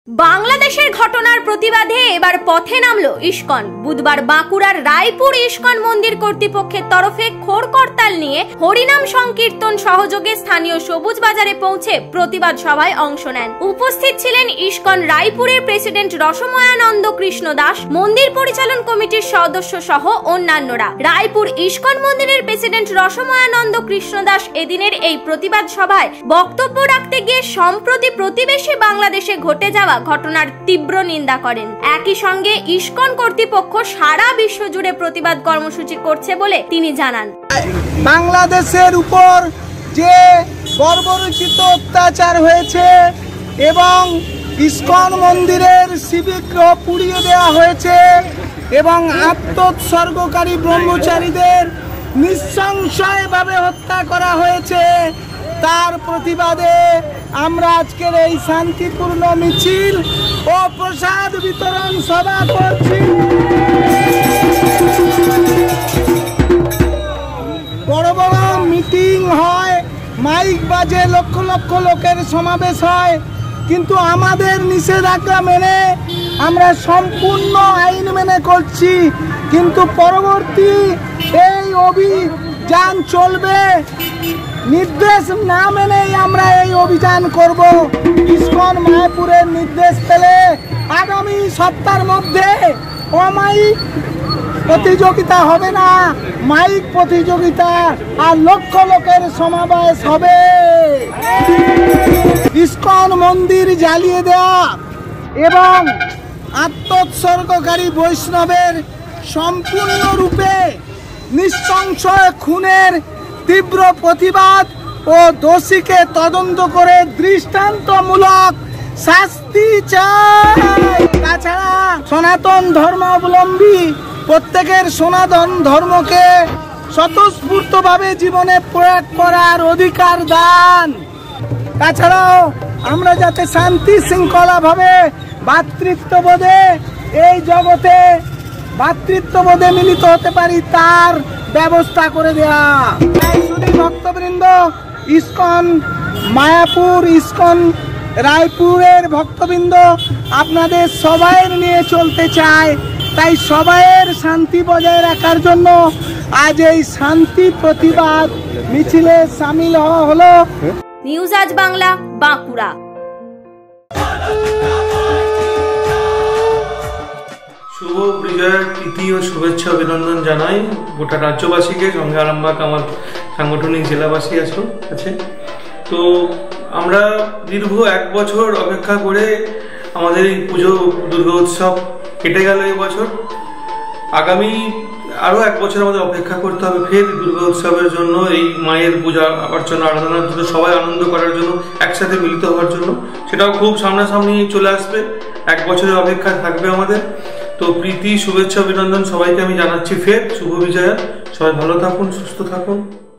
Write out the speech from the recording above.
বাংলাদেশের ঘটনার প্রতিবাদে এবার পথে নামলো ইসকন। বুধবার বাঁকুড়ার রায়পুর ইসকন মন্দির কর্তৃপক্ষের তরফে খোর করতাল নিয়ে হরিনাম সংকীর্তন সহযোগে স্থানীয় সবুজ বাজারে পৌঁছে প্রতিবাদ সভায় অংশ নেন। উপস্থিত ছিলেন ইসকন রায়পুরের প্রেসিডেন্ট রসময়ানন্দ কৃষ্ণ দাস, মন্দির পরিচালন কমিটির সদস্য সহ অন্যান্যরা। রায়পুর ইসকন মন্দিরের প্রেসিডেন্ট রসময়ানন্দ কৃষ্ণ দাস এদিনের এই প্রতিবাদ সভায় বক্তব্য রাখতে গিয়ে সম্প্রতি প্রতিবেশী বাংলাদেশে ঘটে যাওয়া ঘটনার তীব্র নিন্দা করেন। একই সঙ্গে ইসকন কর্তৃপক্ষ সারা বিশ্ব জুড়ে প্রতিবাদ কর্মসূচি করছে বলে তিনি জানান। বাংলাদেশের উপর যে বর্বরোচিত অত্যাচার হয়েছে এবং ইসকন মন্দিরের শিববিগ্রহ পুড়িয়ে দেওয়া হয়েছে এবং আত্মোৎসর্গকারী ব্রহ্মচারীদের নৃশংসভাবে হত্যা করা হয়েছে, তার প্রতিবাদে আমরা আজকের এই শান্তিপূর্ণ মিছিল ও প্রসাদ বিতরণ সভা করছি। বড় বড় মিটিং হয়, মাইক বাজে, লক্ষ লক্ষ লোকের সমাবেশ হয়, কিন্তু আমাদের নিষেধাজ্ঞা মেনে আমরা সম্পূর্ণ আইন মেনে করছি, কিন্তু পরবর্তী এই অভিযান চলবে। নির্দেশ না মেনেই আমরা এই অভিযান করব। ইসকন মায়াপুরের নির্দেশ পেলে আগামী সপ্তাহের মধ্যে অমাইক প্রতিযোগিতা হবে না, মাইক প্রতিযোগিতা, আর লক্ষ লোকের সমাবেশ হবে। ইসকন মন্দির জ্বালিয়ে দেওয়া এবং আত্মোৎসর্গকারী বৈষ্ণবের সম্পূর্ণরূপে নৃশংস খুনের তীব্র প্রতিবাদ ও দোষীকে তদন্ত করে দৃষ্টান্তমূলক শাস্তি চাই। তাছাড়া সনাতন ধর্মাবলম্বী প্রত্যেকের সনাতন ধর্মকে স্বতঃস্ফূর্তভাবে জীবনে প্রয়োগ করার অধিকার দান। তাছাড়াও আমরা যাতে শান্তি শৃঙ্খলাভাবে ভ্রাতৃত্ববোধে এই জগতে ভ্রাতৃত্ববোধে মিলিত হতে পারি, তার ব্যবস্থা করে দেওয়া। শুধু ভক্তবৃন্দ, ইসকন মায়াপুর, ইসকন রায়পুরের ভক্তবৃন্দ আপনাদের সবাইয়ের নিয়ে চলতে চায়, তাই সবাইয়ের শান্তি বজায় রাখার জন্য আজ এই শান্তি প্রতিবাদ মিছিলে সামিল হওয়া হলো। নিউজ আজ বাংলা, বাঁকুড়া। শুভ বিজয়ের প্রীতি ও শুভেচ্ছা অভিনন্দন জানাই গোটা রাজ্যবাসীকে, সঙ্গে আরামবাগ আমার সাংগঠনিক জেলাবাসী আছে। তো আমরা দীর্ঘ 1 বছর অপেক্ষা করে আমাদের এই পুজো দুর্গা উৎসব কেটে গেল এবছর। আগামী আরও 1 বছর আমাদের অপেক্ষা করতে হবে ফের দুর্গা উৎসবের জন্য, এই মায়ের পূজা অর্চনা আরাধনার জন্য, সবাই আনন্দ করার জন্য, একসাথে মিলিত হওয়ার জন্য। সেটাও খুব সামনাসামনি চলে আসবে, 1 বছরের অপেক্ষা থাকবে আমাদের। তো প্রীতি শুভেচ্ছা অভিনন্দন সবাইকে আমি জানাচ্ছি ফের শুভ বিজয়া। সবাই ভালো থাকুন, সুস্থ থাকুন।